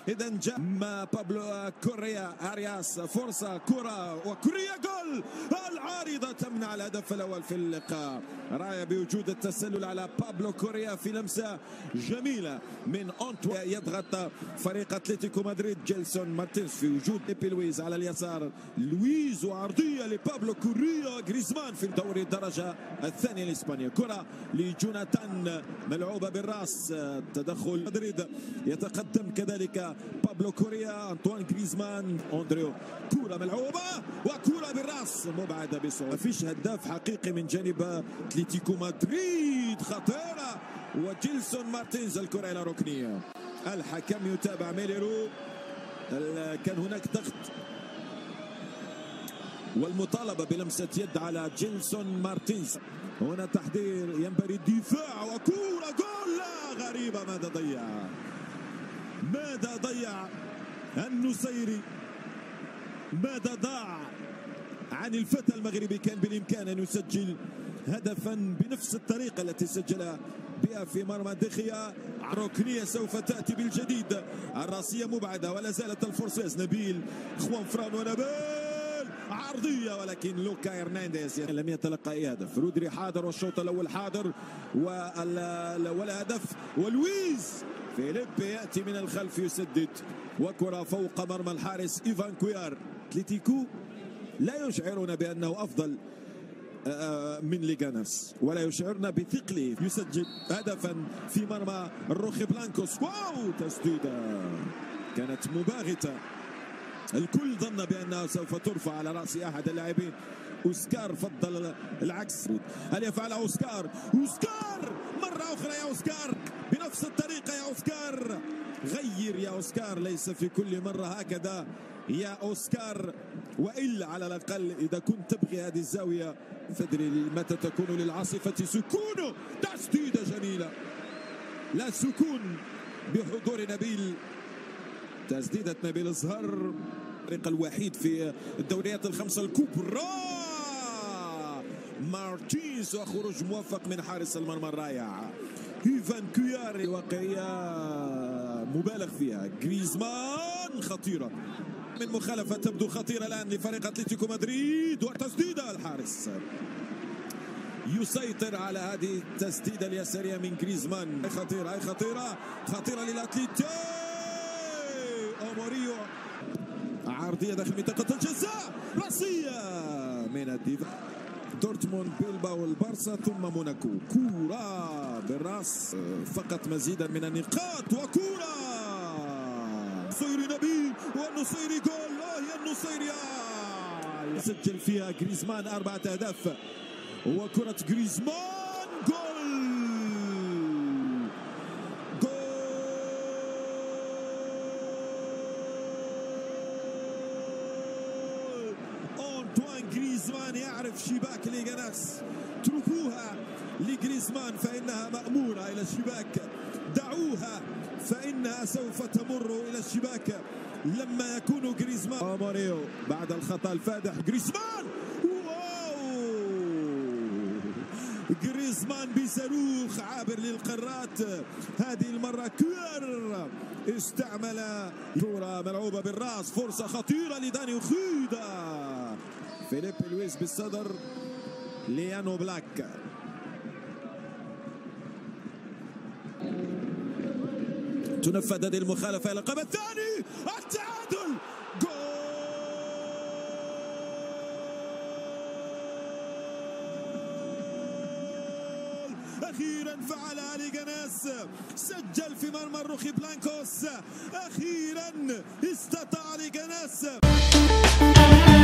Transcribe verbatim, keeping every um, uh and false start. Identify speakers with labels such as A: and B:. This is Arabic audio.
A: إذا جاء بابلو كوريا ارياس، فرصة كرة وكوريا جول. العارضة تمنع الهدف الأول في اللقاء. راية بوجود التسلل على بابلو كوريا في لمسة جميلة من أنطو. يضغط فريق أتلتيكو مدريد جيلسون مارتينز في وجود إيبي لويز على اليسار. لويز وعرضية لبابلو كوريا. غريزمان في دوري الدرجة الثانية الإسبانية. كرة لجوناثان ملعوبة بالراس. تدخل مدريد يتقدم كذلك بابلو كوريا. أنطوان غريزمان أندريو. كرة ملعوبة وكرة بالراس مبعدة بصعوبة. ما فيش هداف حقيقي من جانب أتلتيكو مدريد. خطيرة وجيلسون مارتينز الكرة إلى ركنية. الحكم يتابع ميليرو. كان هناك ضغط والمطالبة بلمسة يد على جيلسون مارتينز. هنا تحضير ينبغي الدفاع وكرة جول. لا غريبة ماذا ضيع ماذا ضيع النصيري. ماذا ضاع عن الفتى المغربي. كان بالإمكان أن يسجل هدفا بنفس الطريقة التي سجلها بها في مرمى دخيا. ركنية سوف تأتي بالجديد. الراسية مبعدة ولا زالت الفرصة. نبيل خوان فران ونبيل عرضية ولكن لوكا هرنانديز لم يتلقى أي هدف. رودري حاضر والشوط الأول حاضر ولا هدف. ولويز فيليبي يأتي من الخلف يسدد وكرة فوق مرمى الحارس إيفان كويار. أتلتيكو لا يشعرنا بأنه أفضل من ليغاناس ولا يشعرنا بثقله. يسجل هدفا في مرمى الروخي بلانكوس. واو تسديدة كانت مباغتة. الكل ظن بأنها سوف ترفع على رأس أحد اللاعبين. أوسكار فضل العكس. هل يفعلها أوسكار؟ أوسكار مرة أخرى يا أوسكار بنفس الطريقة يا أوسكار. غير يا أوسكار. ليس في كل مرة هكذا يا أوسكار. وإلا على الأقل إذا كنت تبغي هذه الزاوية فادري متى تكون للعاصفة سكون. تسديدة جميلة. لا سكون بحضور نبيل. تسديدة نبيل الزهر الفريق الوحيد في الدوريات الخمسة الكبرى. مارتينز وخروج موفق من حارس المرمى الرائع إيفان كويار. واقعية مبالغ فيها. غريزمان خطيرة من مخالفة تبدو خطيرة الآن لفريق أتلتيكو مدريد. وتسديدة الحارس يسيطر على هذه التسديدة اليسارية من غريزمان. خطيرة هي خطيرة خطيرة للأتليتي. أوموريو عرضية داخل منطقة الجزاء. رأسية من الدفاع. دورتموند بيلباو البارسا ثم موناكو. كرة بالراس فقط مزيدا من النقاط. وكرة نصيري نبيل والنصيري جول. اه يا النصيري سجل فيها غريزمان أربعة أهداف. وكرة غريزمان جول. غريزمان يعرف شباك ليغاناس. اتركوها لغريزمان فإنها مأمورة إلى الشباك. دعوها فإنها سوف تمر إلى الشباك لما يكون غريزمان. أوموريو بعد الخطأ الفادح. غريزمان واو. غريزمان بصاروخ عابر للقارات. هذه المرة كوير استعمل كرة ملعوبة بالراس. فرصة خطيرة لداني خويدا. فيليبي لويز بالصدر. ليانو بلاك. تنفذ هذه المخالفة إلى القائم الثاني. التعادل. جول. أخيرا فعلها ليغاناس. سجل في مرمى الروخي بلانكوس. أخيرا استطاع ليغاناس.